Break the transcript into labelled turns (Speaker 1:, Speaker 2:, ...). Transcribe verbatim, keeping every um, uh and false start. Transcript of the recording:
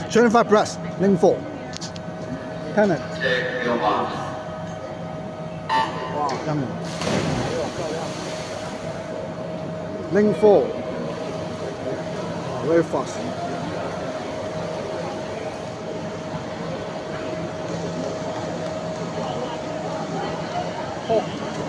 Speaker 1: twenty-five plus, lane four. Tenant. Wow, yummy. Lane four. Oh, very fast. Oh.